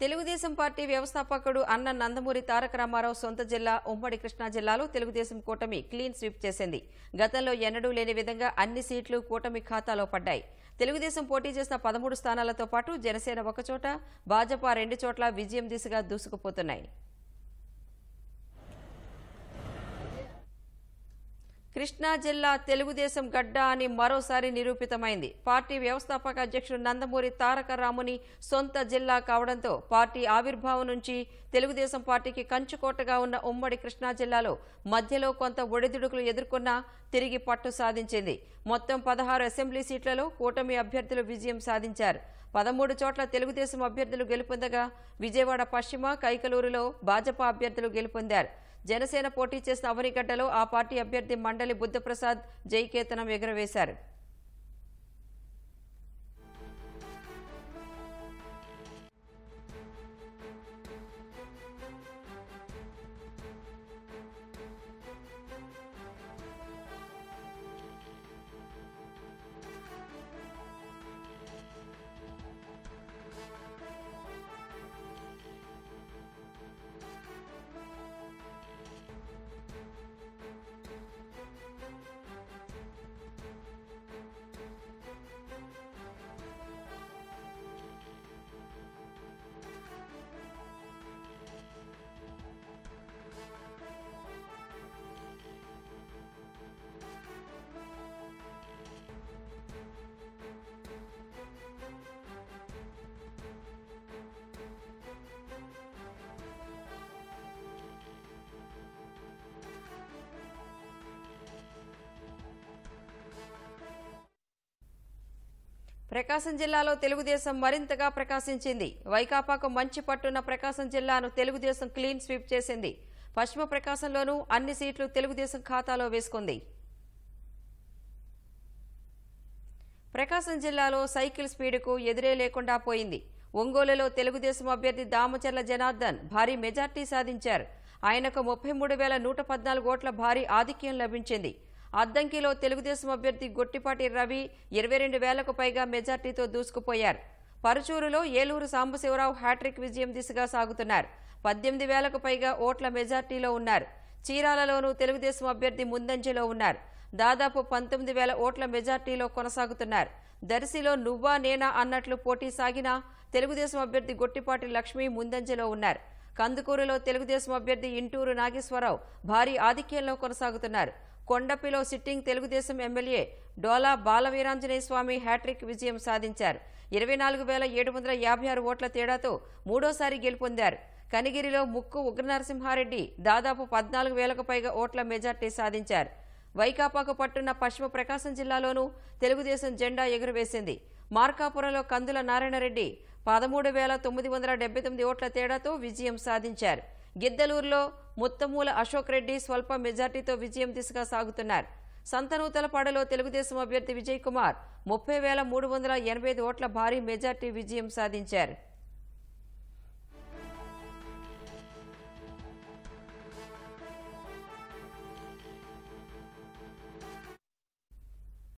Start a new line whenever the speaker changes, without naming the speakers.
Telugu Desam party వ్యవస్థాపకుడు అన్న నందమూరి తారక రామారావు సొంత జిల్లా ఉమ్మడి కృష్ణా జిల్లాలో తెలుగుదేశం కూటమి క్లీన్ స్వీప్ చేసింది. గతంలో ఎన్నడూ లేని విధంగా అన్ని సీట్లు కూటమి ఖాతాలో పడ్డాయి. తెలుగుదేశం పోటీ చేసిన 13 స్థానాలతో పాటు జనసేన ఒకచోట, భాజపా 2 చోట్ల విజయం దిశగా దూసుకుపోతున్నాయి. కృష్ణా జిల్లా తెలుగుదేశం గడ్డ అని మరోసారి నిరూపితమైంది. పార్టీ వ్యవస్థాపక అధ్యక్షుడు నందమూరి తారక రాముని సొంత జిల్లా కావడంతో పార్టీ ఆవిర్భావం నుంచి తెలుగుదేశం పార్టీకి కంచుకోటగా ఉన్న ఉమ్మడి కృష్ణా జిల్లాలో మధ్యలో కొంత ఒడిదుడుకులు ఎదుర్కొన్నా తిరిగి పట్టు సాధించింది. మొత్తం 16 అసెంబ్లీ సీట్లలో కూటమి అభ్యర్థులు విజయం సాధించారు. 13 చోట్ల తెలుగుదేశం అభ్యర్థులు గెలుపొందగా విజయవాడ పశ్చిమ, కైకలూరులో భాజపా అభ్యర్థులు గెలుపొందారు. జనసేన పోటీ చేసిన అవనిగడ్డలో ఆ పార్టీ అభ్యర్థి మండలి బుద్ధప్రసాద్ జైకేతనం ఎగురవేశారు. ప్రకాశం జిల్లాలో తెలుగుదేశం మరింతగా ప్రకాశించింది. వైకాపాకు మంచి పట్టున్న ప్రకాశం జిల్లాను తెలుగుదేశం క్లీన్ స్వీప్ చేసింది. పశ్చిమ ప్రకాశంలోనూ అన్ని సీట్లు తెలుగుదేశం ఖాతాలో వేసుకుంది. ప్రకాశం జిల్లాలో సైకిల్ స్పీడ్కు ఎదురే లేకుండా పోయింది. ఒంగోలులో తెలుగుదేశం అభ్యర్థి దామచర్ల జనార్దన్ భారీ మెజార్టీ సాధించారు. ఆయనకు 33,114 ఓట్ల భారీ ఆధిక్యం లభించింది. అద్దంకిలో తెలుగుదేశం అభ్యర్థి గొట్టిపాటి రవి 22,000కు పైగా మెజార్టీతో దూసుకుపోయారు. పరుచూరులో ఏలూరు సాంబశివరావు హ్యాట్రిక్ విజయం దిశగా సాగుతున్నారు. 18,000కు పైగా ఓట్ల మెజార్టీలో ఉన్నారు. చీరాలలోనూ తెలుగుదేశం అభ్యర్థి ముందంజలో ఉన్నారు. దాదాపు 19,000 ఓట్ల మెజార్టీలో కొనసాగుతున్నారు. దర్శిలో నువ్వా నేనా అన్నట్లు పోటీ సాగినా తెలుగుదేశం అభ్యర్థి గొట్టిపాటి లక్ష్మి ముందంజలో ఉన్నారు. కందుకూరులో తెలుగుదేశం అభ్యర్థి ఇంటూరు నాగేశ్వరరావు భారీ ఆధిక్యంలో కొనసాగుతున్నారు. కొండపిలో sitting Telugudesam MLA Dola Balaveeranjaneya Swamy hat trick విజయం సాధించారు. 24,756 ఓట్ల తేడాతో మూడోసారి గెలుపొందారు. కనిగిరిలో ముక్కు ఉగ్రనరసింహారెడ్డి దాదాపు 14,000కు పైగా ఓట్ల మెజార్టీ సాధించారు. వైకాపాకు పట్టున్న పశ్చిమ ప్రకాశం జిల్లాలోనూ తెలుగుదేశం జెండా ఎగురవేసింది. మార్కాపురంలో కందుల నారాయణరెడ్డి 13,979 ఓట్ల తేడాతో విజయం సాధించారు. గిద్దలూరులో ముత్తమూల అశోక్ రెడ్డి స్వల్ప మెజార్టీతో విజయం దిశగా సాగుతున్నారు. సంతనూతలపాడులో తెలుగుదేశం అభ్యర్థి విజయ్ కుమార్ 30,385 ఓట్ల భారీ మెజార్టీ విజయం సాధించారు.